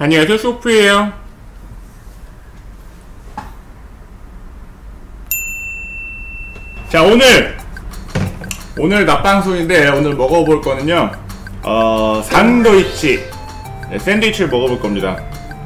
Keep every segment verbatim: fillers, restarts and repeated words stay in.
안녕하세요, 소프예요. 자, 오늘 오늘 낮방송인데 오늘 먹어볼 거는요 어 산도이치 네, 샌드위치를 먹어볼 겁니다.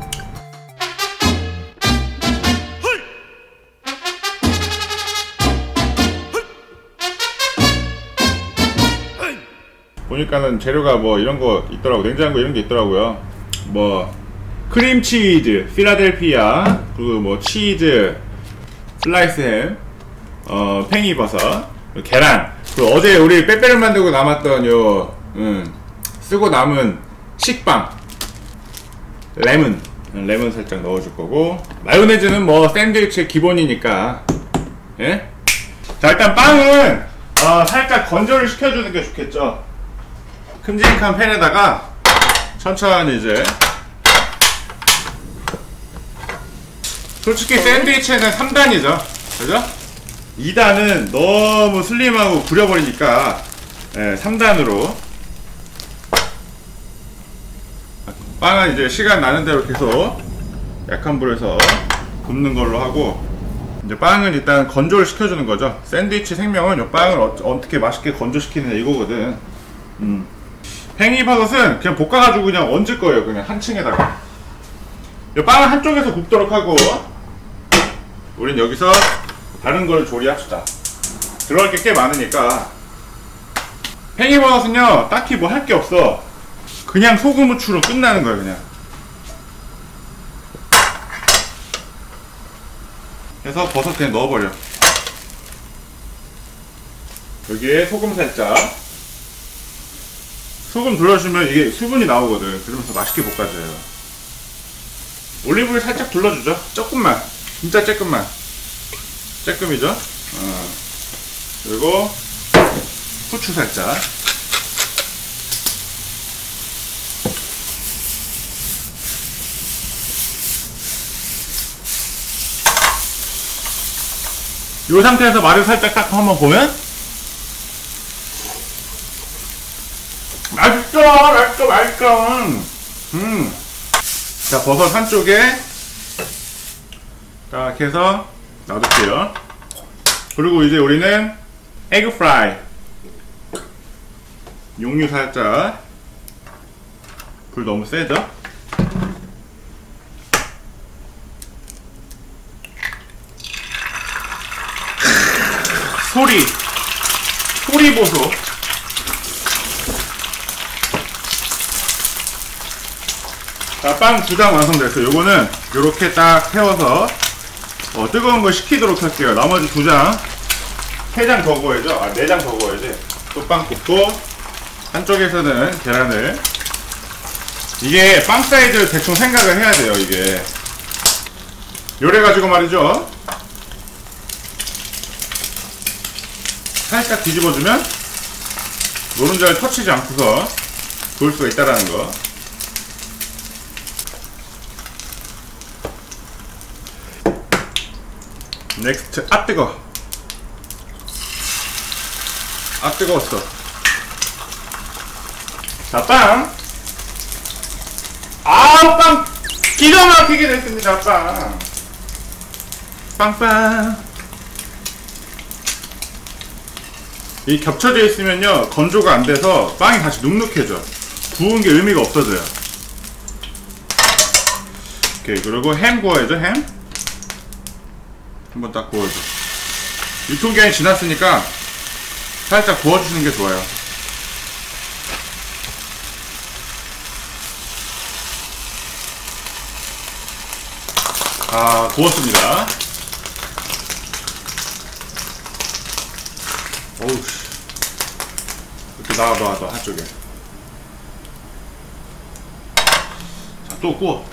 보니까는 재료가 뭐 이런 거 있더라고. 냉장고 이런 게 있더라고요. 뭐 크림치즈, 필라델피아, 그리고 뭐 치즈, 슬라이스 햄, 어 팽이버섯, 계란, 그리고 어제 우리 빼빼를 만들고 남았던 요 음, 쓰고 남은 식빵, 레몬, 레몬 살짝 넣어줄 거고, 마요네즈는 뭐 샌드위치의 기본이니까. 예? 자, 일단 빵은 어, 살짝 건조를 시켜주는 게 좋겠죠. 큼직한 팬에다가 천천히 이제, 솔직히 샌드위치에는 삼 단이죠 그죠? 이 단은 너무 슬림하고 구려버리니까 예, 삼 단으로 빵은 이제 시간 나는 대로 계속 약한 불에서 굽는 걸로 하고, 이제 빵은 일단 건조를 시켜주는 거죠. 샌드위치 생명은 이 빵을 어, 어떻게 맛있게 건조시키느냐 이거거든. 음. 팽이버섯은 그냥 볶아가지고 그냥 얹을 거예요. 그냥 한 층에다가. 이 빵은 한쪽에서 굽도록 하고, 우린 여기서 다른 걸 조리합시다. 들어갈 게 꽤 많으니까. 팽이버섯은요 딱히 뭐 할 게 없어. 그냥 소금 후추로 끝나는 거예요. 그냥 해서 버섯 그냥 넣어버려. 여기에 소금 살짝, 소금 둘러주면 이게 수분이 나오거든. 그러면서 맛있게 볶아줘요. 올리브유 살짝 둘러주죠. 조금만, 진짜 조금만, 조금이죠. 어. 그리고 후추 살짝. 이 상태에서 말을 살짝 딱 한번 보면 맛있어, 맛있어, 맛있어. 음. 자, 버섯 한쪽에 딱 해서 놔둘게요. 그리고 이제 우리는 에그 프라이, 용유 살짝, 불 너무 세죠? 소리 소리 보소. 자, 빵 두 장 완성됐어요. 요거는 요렇게 딱 태워서 어, 뜨거운 거 식히도록 할게요. 나머지 두 장, 세 장 더 구워야죠. 아, 네 장 더 구워야지. 또 빵 굽고, 한쪽에서는 계란을, 이게 빵 사이즈를 대충 생각을 해야 돼요. 이게 요래가지고 말이죠, 살짝 뒤집어주면 노른자를 터치지 않고서 구울 수가 있다라는 거. 넥스트. 아 뜨거. 아 뜨거웠어. 자, 빵. 아, 빵 기가 막히게 됐습니다. 빵 빵빵. 이 겹쳐져 있으면요 건조가 안 돼서 빵이 다시 눅눅해져. 구운 게 의미가 없어져요. 오케이. 그리고 햄 구워야죠. 햄 한번 딱 구워줘. 유통기한이 지났으니까 살짝 구워주시는 게 좋아요. 아, 구웠습니다. 어우, 이렇게 나와, 나와, 나와, 한쪽에. 자, 또 구워.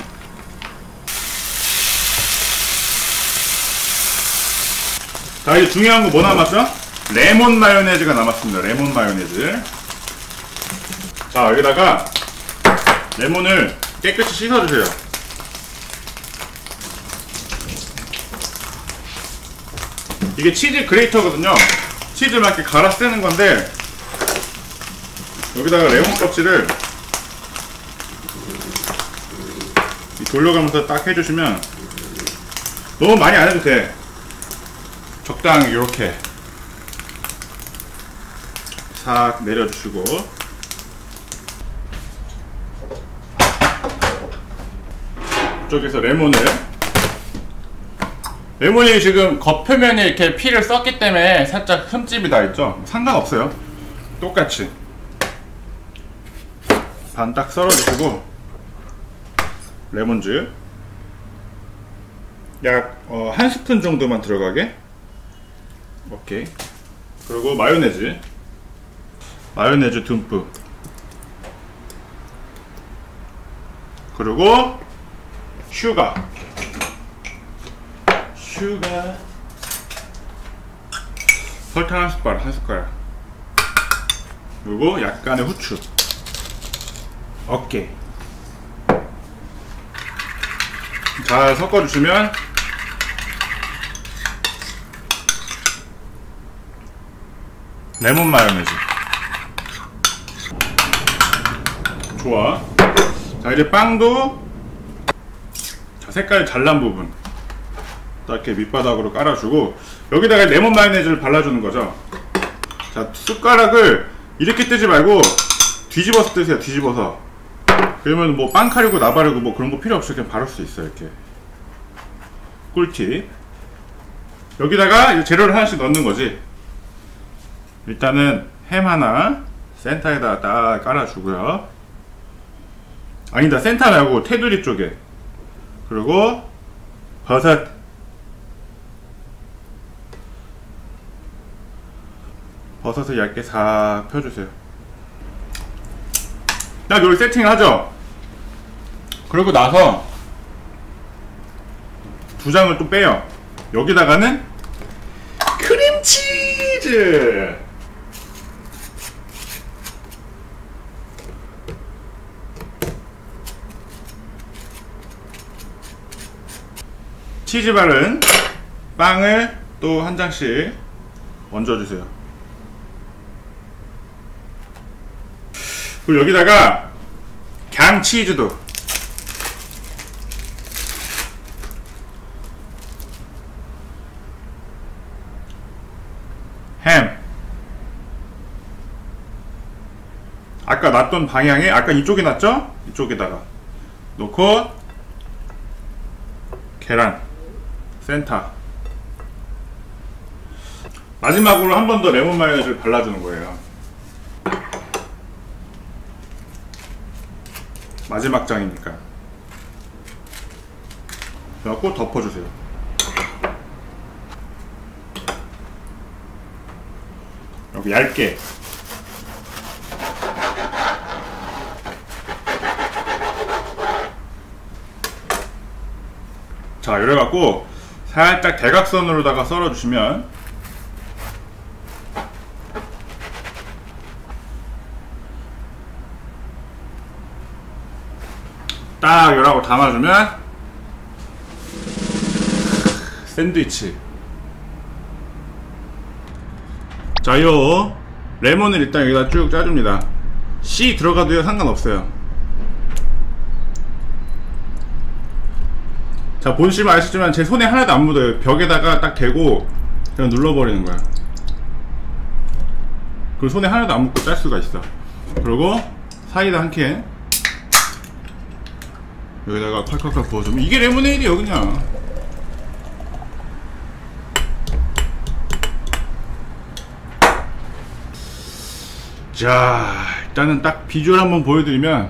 자, 이제 중요한 거 뭐 남았죠? 레몬 마요네즈가 남았습니다. 레몬 마요네즈. 자, 여기다가 레몬을 깨끗이 씻어주세요. 이게 치즈 그레이터거든요. 치즈 막 이렇게 갈아 쓰는 건데, 여기다가 레몬 껍질을 돌려가면서 딱 해주시면 너무 많이 안 해도 돼. 적당히 이렇게 싹 내려주시고 이쪽에서 레몬을 레몬이 지금 겉표면에 이렇게 피를 썼기 때문에 살짝 흠집이 나 있죠? 상관없어요. 똑같이 반 딱 썰어주시고 레몬즙 약 어, 한 스푼 정도만 들어가게. 오케이. 그리고 마요네즈 마요네즈 듬뿍. 그리고 슈가 슈가 설탕 한 숟가락 한 숟가락. 그리고 약간의 후추. 오케이. 잘 섞어주시면 레몬 마요네즈. 좋아. 자, 이제 빵도 자, 색깔 잘난 부분 딱 이렇게 밑바닥으로 깔아주고 여기다가 레몬 마요네즈를 발라주는 거죠. 자, 숟가락을 이렇게 뜨지 말고 뒤집어서 뜨세요. 뒤집어서. 그러면 뭐 빵 가리고 나바르고 뭐 그런 거 필요 없이 그냥 바를 수 있어요. 이렇게. 꿀팁. 여기다가 이 재료를 하나씩 넣는 거지. 일단은 햄 하나 센터에다 딱 깔아주고요. 아니다, 센터 말고 테두리 쪽에. 그리고 버섯. 버섯을 얇게 싹 펴주세요. 딱 여기 세팅을 하죠. 그러고 나서 두 장을 또 빼요. 여기다가는 크림치즈. 치즈 바른 빵을 또 한 장씩 얹어주세요. 그리고 여기다가 갱 치즈도 햄 아까 놨던 방향에 아까 이쪽에 놨죠? 이쪽에다가 놓고 계란 센터 마지막으로 한 번 더 레몬 마요네즈를 발라주는 거예요. 마지막 장이니까. 그래갖고 덮어주세요. 여기 얇게. 자, 이래갖고 살짝 대각선으로다가 썰어주시면 딱 요라고 담아주면 샌드위치. 자, 요 레몬을 일단 여기다 쭉 짜줍니다. 씨 들어가도요 상관없어요. 자, 보시면 아시지만 제 손에 하나도 안 묻어요. 벽에다가 딱 대고 그냥 눌러버리는 거야. 그리고 손에 하나도 안 묻고 짤 수가 있어. 그리고 사이다 한 캔 여기다가 칼칼칼 부어주면 이게 레모네이드예요 그냥. 자, 일단은 딱 비주얼 한번 보여드리면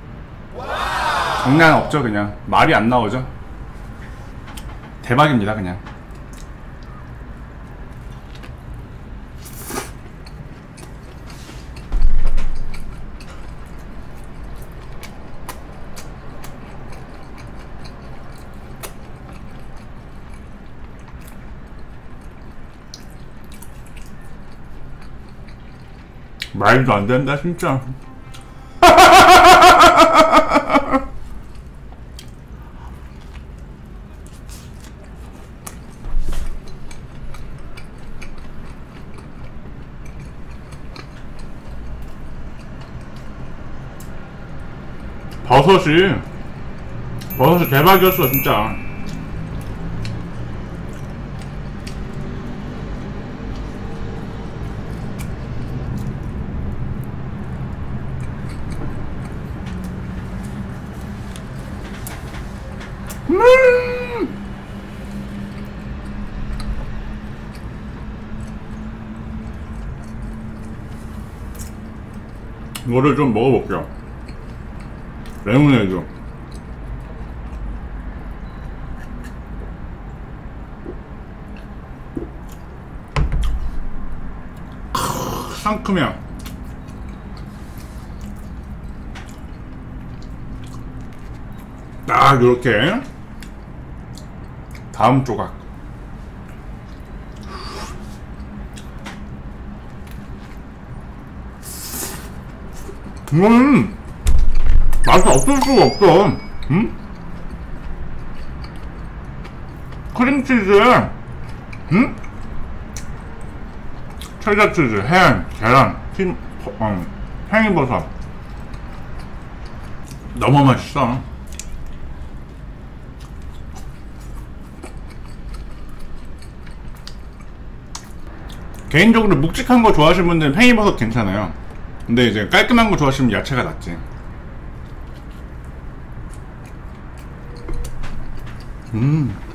장난 없죠. 그냥 말이 안 나오죠. 대박입니다 그냥. 말도 안 된다 진짜. 버섯이 버섯 대박이었어 진짜. 음 이거를 좀 먹어볼게요. 레모네이드. 크으, 상큼해요. 딱 이렇게 다음 조각. 음 맛이 없을 수가 없어. 음? 크림치즈에 음? 체다치즈, 햄, 계란, 튀, 어, 팽이버섯 너무 맛있어. 개인적으로 묵직한 거 좋아하시는 분들은 팽이버섯 괜찮아요. 근데 이제 깔끔한 거 좋아하시면 야채가 낫지. 음